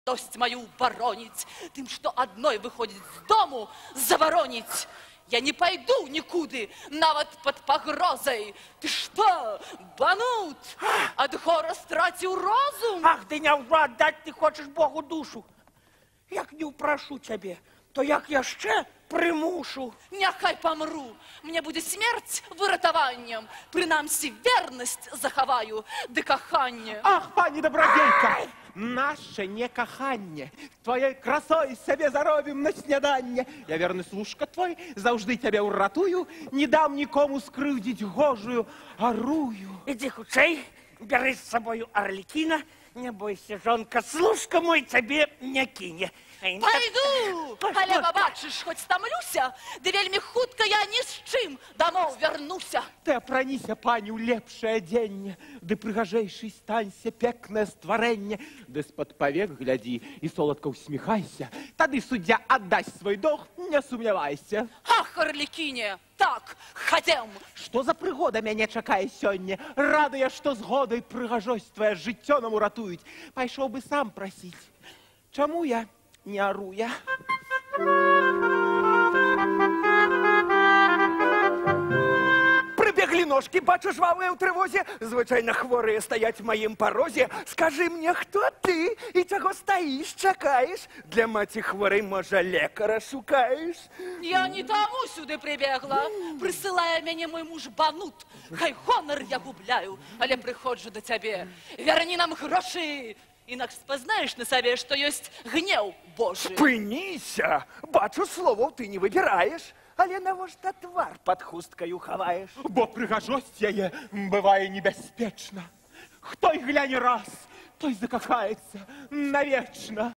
Дость мою боронить, тым, что одной выходит с дому, заборонить. Я не пойду никуды, нават под погрозой. Ты что, банут? От гора страціў розум? Ах, ды няўжо аддаць ты хочаш Богу душу? Як не ўпрашу цябе, то як яшчэ прымушу? Няхай помру, мне будзе смерць выратаваннем. Прынамсі вернасць захаваю, ды каханне. Ах, пані добродейка, наше не каханне. Твоей красой себе заробим на снеданне. Я верный служка твой, завжды тебя уратую, не дам никому скрывдить гожую орую. Ідзі хутчэй, бяры з сабою Арлікіна, не бойся, жонка, служка мой цябе не кіне. Пойду, але побачыш, хоць стамлюся, ды вельмі хутка я ні з чым дамоў вярнуся. Ты апраніся, пані, у лепшае адзенне, ды прыгажэйшай станься пекнае стварэнне, ды з-пад павек глядзі і соладка усміхайся, тады суддзя аддасць свой долг, не сумнявайся. Ах, Арлікіне, так, хадзем. Што за прыгода мяне чакае сёння? Рада я, што згодай прыгажосць твоя жыццё нам уратуюць. Пайшоў бы сам прасіць. Чаму я не ору я? Прыбеглі ножкі, бачу, жвавыя ў трывозе. Звычайна хворыя стаяць в маім парозе. Скажы мне, хто ты і чаго стаіш, чакаеш? Для маці хворай, можа, лекара шукаеш? Я не таму сюды прибегла. Прысылае мяне мой муж банут. Хай гонар я губляю, але прыходжу да цябе. Вярні нам грошы. Інакш спазнаеш на сабе, што ёсць гнеў Божы. Спыніся! Бачу, словаў ты не выбіраеш. Але навошта твар пад хусткаю хаваеш? Бо прыгажосць яе бывае небяспечна. Хто й гляне раз, той закахаецца навечна.